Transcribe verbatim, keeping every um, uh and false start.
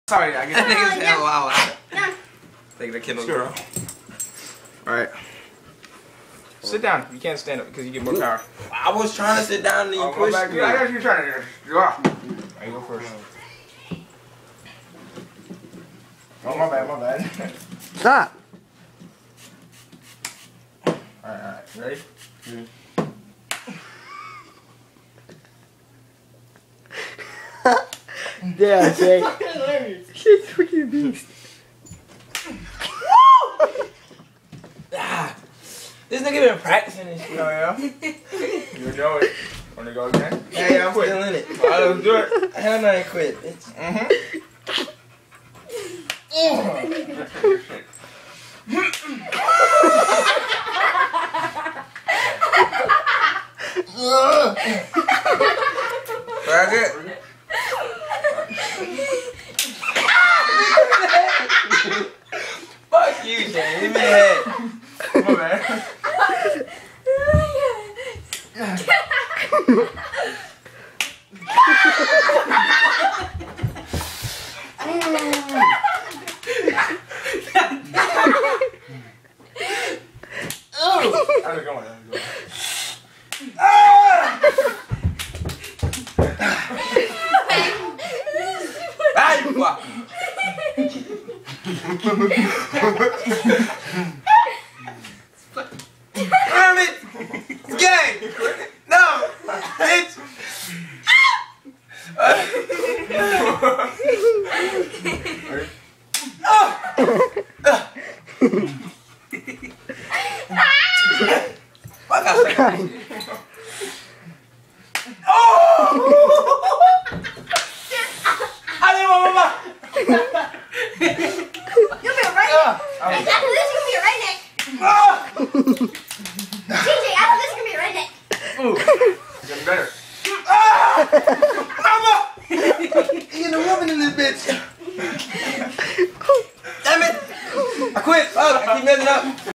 Sorry, I get That nigga it. said, wow. No. Take the Kindle. Sure. Alright. Sit down. You can't stand up because you get more power. I was trying to sit down and you I'll go pushed back. me. I got you trying to go off. Alright, you go first. Oh, my bad, my bad. Stop. Alright, alright. Ready? Mm. Yeah, Jay. She's freaking beast. Ah, this nigga been practicing this shit. Oh, yeah? You know it. Wanna go again? Yeah, yeah, I'm still in it. Alright, let's do it. Hell no, I ain't quit, bitch. Mm-hmm. That's it. Fuck you, Shane. Give me the head. My bad. How's it going? How's it going? Ah, you fuck. Damn it! It's gay! No! Bitch! Fuck out. Oh! I didn't want mama. You'll be a redneck. After this, you'll be a redneck. Ah! T J, after this, you're gonna be a redneck. Ooh. Getting better. Ah! Mama! You getting a woman in this bitch. Damn it! I quit. Fuck, I keep messing up.